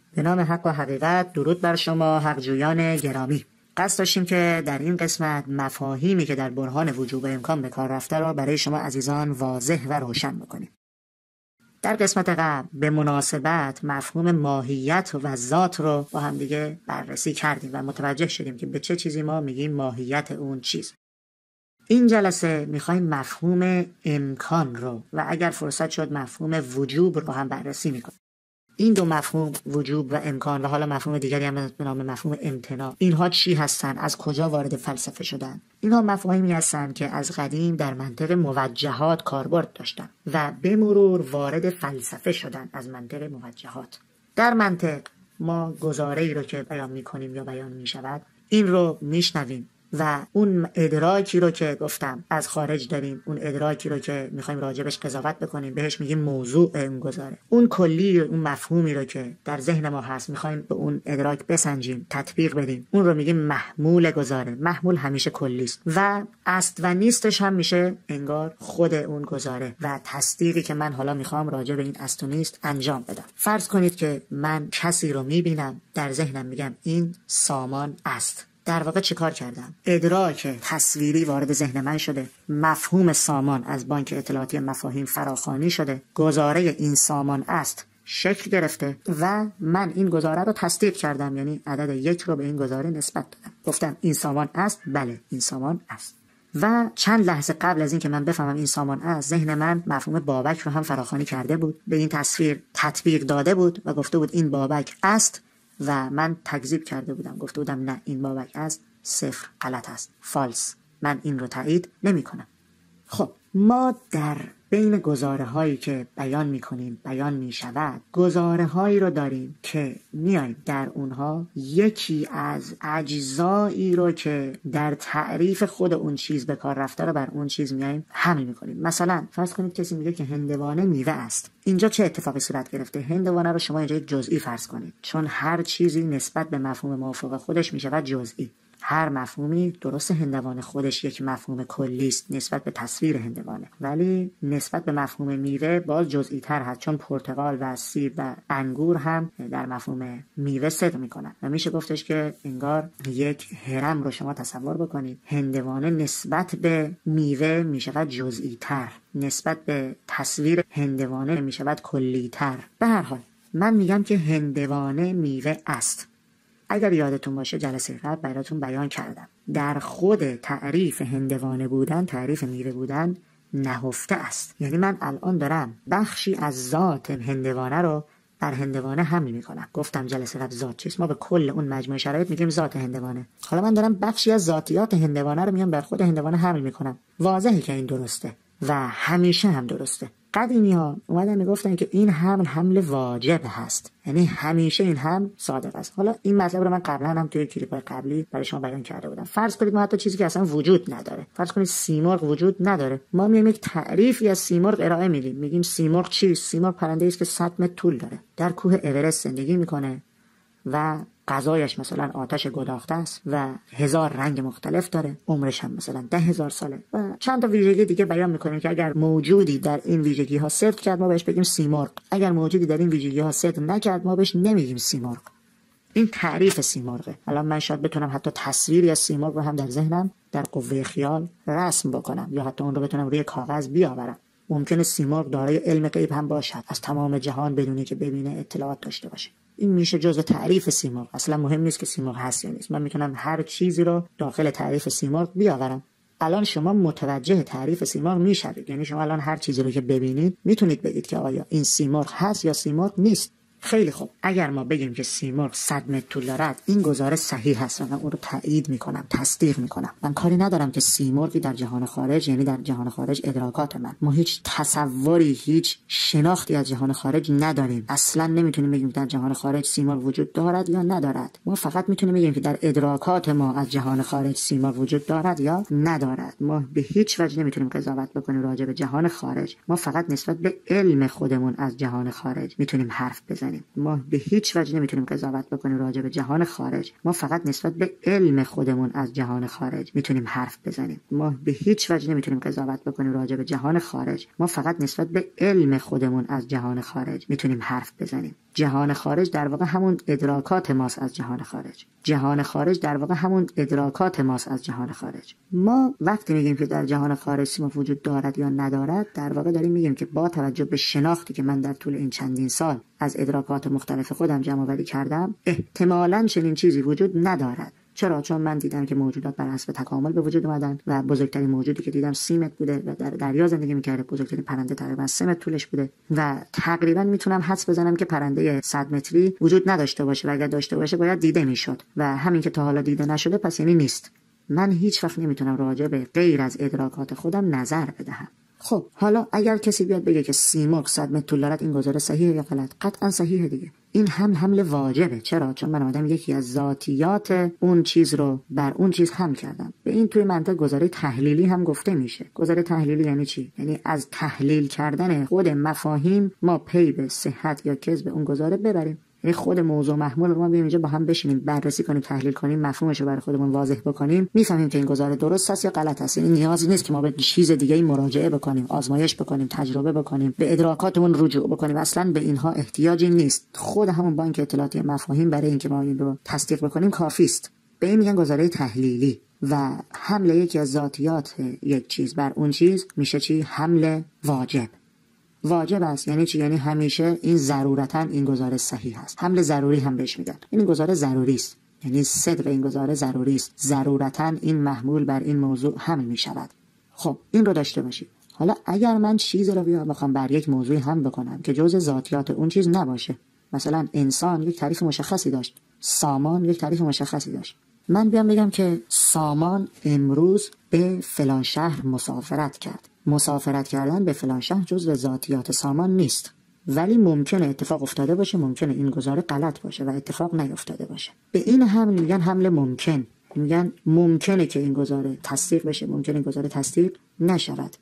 به نام حق و حقیقت، درود بر شما حقجویان گرامی. قصد داشتیم که در این قسمت مفاهیمی که در برهان وجوب امکان به کار رفته را برای شما عزیزان واضح و روشن بکنیم. در قسمت قبل به مناسبت مفهوم ماهیت و ذات رو با هم دیگه بررسی کردیم و متوجه شدیم که به چه چیزی ما میگیم ماهیت اون چیز. این جلسه میخوایم مفهوم امکان رو و اگر فرصت شد مفهوم وجوب رو هم بررسی میکنیم. این دو مفهوم، وجوب و امکان، و حالا مفهوم دیگری هم به نام مفهوم امتناع، اینها چی هستن؟ از کجا وارد فلسفه شدن؟ اینها مفاهیمی هستن که از قدیم در منطق موجهات کاربرد داشتن و به مرور وارد فلسفه شدن از منطق موجهات. در منطق ما گزاره‌ای رو که بیان میکنیم یا بیان میشود، این رو میشنویم و اون ادراکی رو که گفتم از خارج داریم، اون ادراکی رو که میخوایم راجبش قضاوت بکنیم، بهش میگیم موضوع اون گزاره. اون کلی، اون مفهومی رو که در ذهن ما هست میخوایم به اون ادراک بسنجیم، تطبیق بدیم، اون رو میگیم محمول گزاره. محمول همیشه کلی است و است و نیستش هم میشه انگار خود اون گزاره و تصدیقی که من حالا میخوام راجب این است و نیست انجام بدم. فرض کنید که من کسی رو میبینم، در ذهنم میگم این سامان است. در واقع چه کار کردم؟ ادراک تصویری وارد ذهن من شده، مفهوم سامان از بانک اطلاعاتی مفاهیم فراخوانی شده، گزاره این سامان است شکل گرفته و من این گزاره رو تصدیق کردم، یعنی عدد 1 رو به این گزاره نسبت دادم. گفتم این سامان است، بله این سامان است. و چند لحظه قبل از این که من بفهمم این سامان است، ذهن من مفهوم بابک رو هم فراخوانی کرده بود، به این تصویر تطبیق داده بود و گفته بود این بابک است و من تکذیب کرده بودم، گفته بودم نه این بابک است، صفر، غلط است، فالس، من این رو تایید نمی کنم. خب ما در بین گزاره هایی که بیان می کنیم، بیان می شود، گزاره هایی رو داریم که میایم در اونها یکی از اجزایی رو که در تعریف خود اون چیز به کار رفته رو بر اون چیز میایم حمل می کنیم. مثلا فرض کنید کسی میگه که هندوانه میوه است. اینجا چه اتفاقی صورت گرفته؟ هندوانه رو شما اینجا یک جزئی فرض کنید، چون هر چیزی نسبت به مفهوم موافق خودش می شود جزئی. هر مفهومی درست هندوانه خودش یک مفهوم کلی است نسبت به تصویر هندوانه، ولی نسبت به مفهوم میوه باز جزئی تر هست، چون پرتقال و سیب و انگور هم در مفهوم میوه صدق میکنن و میشه گفتش که انگار یک هرم رو شما تصور بکنید، هندوانه نسبت به میوه میشود جزئی تر، نسبت به تصویر هندوانه میشود کلی تر. به هر حال من میگم که هندوانه میوه است. اگر یادتون باشه جلسه قبل براتون بیان کردم در خود تعریف هندوانه بودن، تعریف میوه بودن نهفته است. یعنی من الان دارم بخشی از ذات هندوانه رو بر هندوانه حمل میکنم. گفتم جلسه قبل ذات چیست؟ ما به کل اون مجموعه شرایط میگیم ذات هندوانه. حالا من دارم بخشی از ذاتیات هندوانه رو میام بر خود هندوانه حمل میکنم. واضحه که این درسته و همیشه هم درسته. قدیمی ها اومدن میگفتن که این حمل واجب هست، یعنی همیشه این حمل صادق است. حالا این مطلب رو من قبلا هم توی کلیپ قبلی برای شما بیان کرده بودم. فرض کنید ما حتی چیزی که اصلا وجود نداره، فرض کنید سیمرغ وجود نداره، ما میایم یک تعریفی از سیمرغ ارائه میدیم، میگیم سیمرغ چیست؟ سیمرغ پرنده است که 100 متر طول داره، در کوه اورست زندگی میکنه و غذایش مثلا آتش گداخته است و 1000 رنگ مختلف داره، عمرش هم مثلا 10,000 ساله و چند تا ویژگی دیگه بیان میکنیم که اگر موجودی در این ویژگی ها صدق کرد ما بهش بگیم سیمرغ، اگر موجودی در این ویژگی ها صدق نکرد ما بهش نمیگیم سیمرغ. این تعریف سیمرغه. الان من شاید بتونم حتی تصویری از سیمرغ رو هم در ذهنم در قوه خیال رسم بکنم یا حتی اون رو بتونم روی کاغذ بیاورم. ممکنه سیمرغ دارای علم غیب هم باشد، از تمام جهان بدونی که ببینه اطلاعات داشته باشه. این میشه جزء تعریف سیمرغ. اصلا مهم نیست که سیمرغ هست یا نیست، من میتونم هر چیزی رو داخل تعریف سیمرغ بیاورم. الان شما متوجه تعریف سیمرغ میشوید، یعنی شما الان هر چیزی رو که ببینید میتونید بگید که آیا این سیمرغ هست یا سیمرغ نیست. خیلی خوب، اگر ما بگیم که سیمرغ 100 متر طول دارد، این گزاره صحیح هست و من اون رو تایید میکنم، تصدیق میکنم. من کاری ندارم که سیمرغی در جهان خارج، یعنی در جهان خارج ادراکات ما هیچ تصوری، هیچ شناختی از جهان خارج نداریم. اصلا نمیتونیم بگیم در جهان خارج سیمرغ وجود دارد یا ندارد. ما فقط میتونیم بگیم که در ادراکات ما از جهان خارج سیمرغ وجود دارد یا ندارد. ما به هیچ وجه نمیتونیم قضاوت بکنیم راجع به جهان خارج. ما فقط نسبت به علم خودمون از جهان خارج میتونیم حرف بزنیم. ما به هیچ وجه نمیتونیم قضاوت بکنیم راجع به جهان خارج. ما فقط نسبت به علم خودمون از جهان خارج میتونیم حرف بزنیم. ما به هیچ وجه نمیتونیم قضاوت بکنیم راجع به جهان خارج. ما فقط نسبت به علم خودمون از جهان خارج میتونیم حرف بزنیم. جهان خارج در واقع همون ادراکات ماست از جهان خارج. جهان خارج در واقع همون ادراکات ماست از جهان خارج. ما وقتی میگیم که در جهان خارج سیما وجود دارد یا ندارد، در واقع داریم میگیم که با توجه به شناختی که من در طول این چندین سال از ادراکات مختلف خودم جمع آوری کردم، احتمالاً چنین چیزی وجود ندارد. چرا؟ چون من دیدم که موجودات بر حسب تکامل به وجود اومدن و بزرگترین موجودی که دیدم 30 متر بوده و در دریا زندگی می‌کرده. بزرگترین پرنده تقریبا 3 متر طولش بوده و تقریبا میتونم حدس بزنم که پرنده 100 متری وجود نداشته باشه و اگر داشته باشه باید دیده میشد و همین که تا حالا دیده نشده پس یعنی نیست. من هیچ وقت نمیتونم راجع به غیر از ادراکات خودم نظر بدهم. خب حالا اگر کسی بیاد بگه که سیمرغ 100 متر طول دارد، این گزاره صحیحه یا غلط؟ قطعا صحیحه دیگه. این هم حمل واجبه. چرا؟ چون من اومدم یکی از ذاتیات اون چیز رو بر اون چیز حمل کردم. به این توی منطق گزاره تحلیلی هم گفته میشه. گزاره تحلیلی یعنی چی؟ یعنی از تحلیل کردن خود مفاهیم ما پی به صحت یا کذب اون گزاره ببریم. یعنی خود موضوع محمول رو ما بیایم اینجا با هم بشینیم، بررسی کنیم، تحلیل کنیم، مفهومش رو برای خودمون واضح بکنیم، میفهمیم که این گزاره درست است یا غلط است. یعنی نیازی نیست که ما به چیز دیگه‌ای مراجعه بکنیم، آزمایش بکنیم، تجربه بکنیم، به ادراکاتمون رجوع بکنیم. اصلا به اینها احتیاجی نیست. خود همون بانک اطلاعاتی مفاهیم برای اینکه ما این رو تصدیق بکنیم کافی است. به این میگن گزاره تحلیلی. و حمل یکی از ذاتیات یک چیز بر اون چیز میشه چی؟ حمل واجب. واجب است یعنی چی؟ یعنی همیشه این ضرورتاً این گزاره صحیح است. حمل ضروری هم بهش میگن. این گزاره ضروری است، یعنی صدق این گزاره ضروری است. ضرورتاً این محمول بر این موضوع حمل میشود. خب این رو داشته باشید. حالا اگر من چیز رو بخوام بر یک موضوعی حمل بکنم که جزء ذاتیات اون چیز نباشه، مثلا انسان یک تعریف مشخصی داشت، سامان یک تعریف مشخصی داشت، من بیام بگم که سامان امروز به فلان شهر مسافرت کرد. مسافرت کردن به فلان شهر جزء ذاتیات سامان نیست، ولی ممکنه اتفاق افتاده باشه، ممکنه این گزاره غلط باشه و اتفاق نیفتاده باشه. به این حمل میگن حمل ممکن. میگن ممکنه که این گزاره تصدیق بشه، ممکنه این گزاره تصدیق نشود.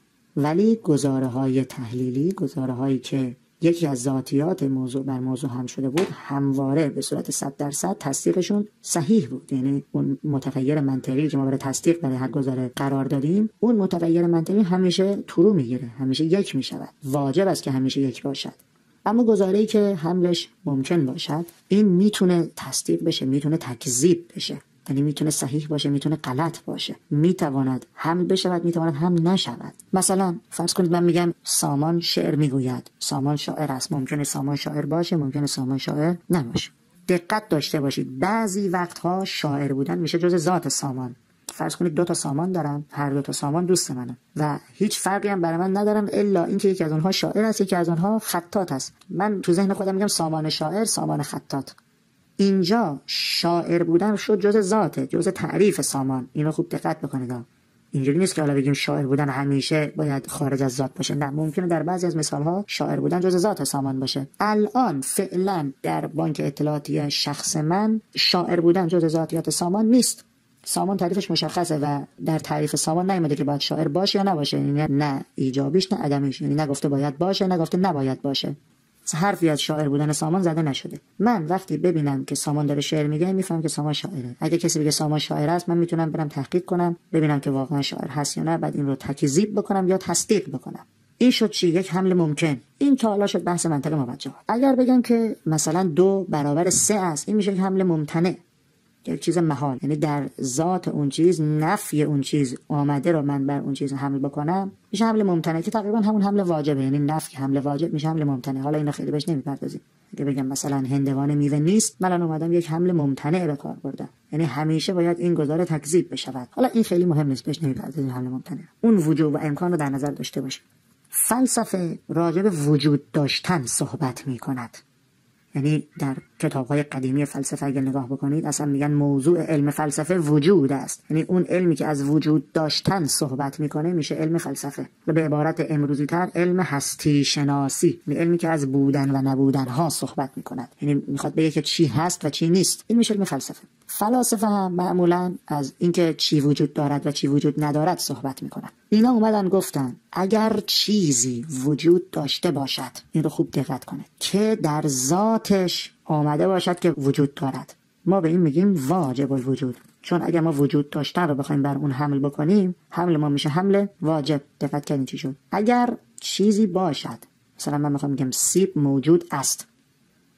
ولی گزاره‌های تحلیلی، گزاره‌هایی که یکی از ذاتیات موضوع بر موضوع هم شده بود، همواره به صورت 100% تصدیقشون صحیح بود. یعنی اون متغیر منطقی که ما برای تصدیق برای هر گزاره قرار دادیم، اون متغیر منطقی همیشه ترو میگیره، همیشه یک میشود. واجب است که همیشه یک باشد. اما گزاره‌ای که حملش ممکن باشد، این میتونه تصدیق بشه، میتونه تکذیب بشه. یعنی میتونه صحیح باشه، میتونه غلط باشه، میتواند حمل بشود، میتواند حمل نشود. مثلا فرض کنید من میگم سامان شعر میگوید، سامان شاعر است. ممکنه سامان شاعر باشه، ممکنه سامان شاعر نباشه. دقت داشته باشید، بعضی وقتها شاعر بودن میشه جز ذات سامان. فرض کنید 2 تا سامان دارم، هر 2 تا سامان دوست منه و هیچ فرقی هم برای من ندارم الا اینکه یکی از اونها شاعر است، یکی از اونها خطاط است. من تو ذهن خودم میگم سامان شاعر، سامان خطاط. اینجا شاعر بودن شد جز ذاته، جز تعریف سامان. اینو خوب دقت بکنید. اینجوری نیست که حالا بگیم شاعر بودن همیشه باید خارج از ذات باشه. نه، ممکنه در بعضی از مثالها شاعر بودن جز ذات سامان باشه. الان فعلا در بانک اطلاعاتی شخص من شاعر بودن جز ذاتیات سامان نیست. سامان تعریفش مشخصه و در تعریف سامان نیومده که باید شاعر باشه یا نباشه. یعنی نه ایجابیش نه عدمیش، یعنی نگفته باید باشه، نگفته نباید باشه. حرفی از شاعر بودن سامان زده نشده. من وقتی ببینم که سامان داره شعر میگه، میفهمم که سامان شاعره. اگه کسی بگه سامان شاعر است، من میتونم برم تحقیق کنم، ببینم که واقعا شاعر هست یا نه، بعد این رو تکذیب بکنم یا تصدیق بکنم. این شد چی؟ یک حمل ممکن. این تا حالا شد بحث منطق موجه. اگر بگم که مثلا 2 برابر 3 است، این میشه یک حمل ممتنع، یک چیز محال. یعنی در ذات اون چیز نفی اون چیز آمده رو من بر اون چیز حمل بکنم، میشه حمل ممتنع که تقریبا همون حمل واجبه. یعنی نفی حمل واجب میشه حمل ممتنع. حالا اینا خیلی بهش نمیپردازیم. اگه بگم مثلا هندوانه میوه نیست، من اومدم یک حمل ممتنع به کار بردم. یعنی همیشه باید این گزاره تکذیب بشود. حالا این خیلی مهم نیست، بهش نمیپردازیم حمل ممتنع. اون وجود و امکان رو در نظر داشته باشید. فلسفه راجع به وجود داشتن صحبت میکند. یعنی در کتاب‌های قدیمی فلسفه اگه نگاه بکنید، اصلا میگن موضوع علم فلسفه وجود است. یعنی اون علمی که از وجود داشتن صحبت میکنه میشه علم فلسفه. و به عبارت امروزی تر علم هستی شناسی، یعنی علمی که از بودن و نبودن ها صحبت میکند. یعنی میخواد بگه که چی هست و چی نیست. این میشه علم فلسفه. فلاسفه هم معمولاً از اینکه چی وجود دارد و چی وجود ندارد صحبت میکنن. اینا اومدن گفتن اگر چیزی وجود داشته باشد، این رو خوب دقت کنید، که در ذاتش آمده باشد که وجود دارد، ما به این میگیم واجب الوجود. چون اگر ما وجود داشتن رو بخوایم بر اون حمل بکنیم، حمل ما میشه حمل واجب. دقت کنید چی شد. اگر چیزی باشد، مثلا من میخوام بگم سیب موجود است،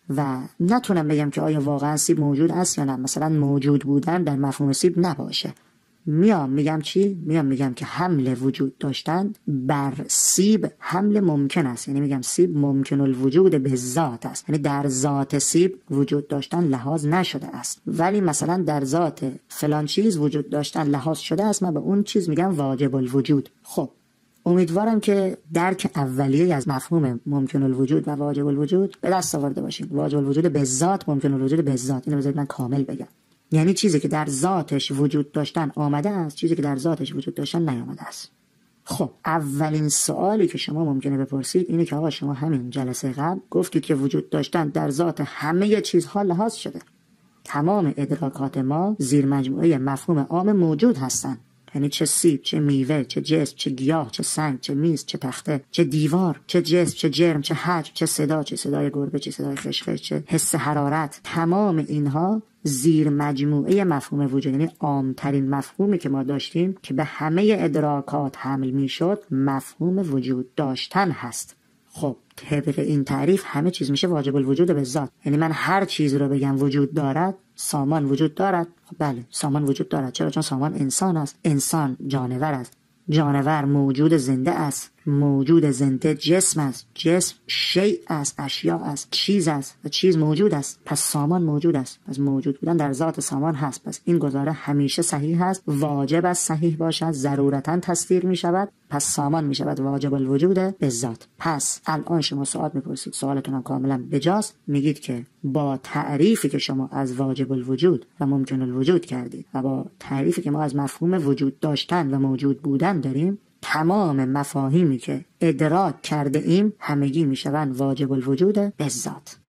و نتونم بگم که آیا واقعا سیب موجود است یا نه. مثلا موجود بودن در مفهوم سیب نباشه. میگم چی؟ میگم که حمل وجود داشتن بر سیب حمل ممکن است. یعنی میگم سیب ممکن الوجود به ذات است، یعنی در ذات سیب وجود داشتن لحاظ نشده است، ولی مثلا در ذات فلان چیز وجود داشتن لحاظ شده است. من به اون چیز میگم واجب الوجود. خب امیدوارم که درک اولیه از مفهوم ممکن الوجود و واجب الوجود به دست آورده باشین. واجب الوجود به ذات، ممکن الوجود به ذات. اینو بذارید من کامل بگم. یعنی چیزی که در ذاتش وجود داشتن آمده است، چیزی که در ذاتش وجود داشتن نیامده است. خب اولین سوالی که شما ممکنه بپرسید اینه که آقا شما همین جلسه قبل گفتید که وجود داشتن در ذات همه چیزها لحاظ شده. تمام ادراکات ما زیر مجموعه مفهوم عام موجود هستند. یعنی چه سیب، چه میوه، چه جسم، چه گیاه، چه سنگ، چه میز، چه تخته، چه دیوار، چه جسم، چه جرم، چه حجم، چه صدا، چه صدای گربه، چه صدای خشخش، چه حس حرارت، تمام اینها زیر مجموعه مفهوم وجود، یعنی عامترین مفهومی که ما داشتیم که به همه ادراکات حمل میشد مفهوم وجود داشتن هست. خب طبق این تعریف همه چیز میشه واجب الوجود به ذات. یعنی من هر چیز رو بگم وجود دارد، سامان وجود دارد. خب بله سامان وجود دارد. چرا؟ چون سامان انسان است. انسان جانور است. جانور موجود زنده است. موجود زنده جسم است. جسم شیء است، اشیا است، چیز است و چیز موجود است. پس سامان موجود است. پس موجود بودن در ذات سامان هست. پس این گزاره همیشه صحیح است. واجب است صحیح باشد. ضرورتاً تصدیق می شود. پس سامان می شود واجب الوجود به ذات. پس الان شما سوال میپرسید، سوالتون هم کاملا بجاست. میگید که با تعریفی که شما از واجب الوجود و ممکن الوجود کردید و با تعریفی که ما از مفهوم وجود داشتن و موجود بودن داریم، تمام مفاهیمی که ادراک کرده ایم همگی میشوند واجب الوجود به ذات.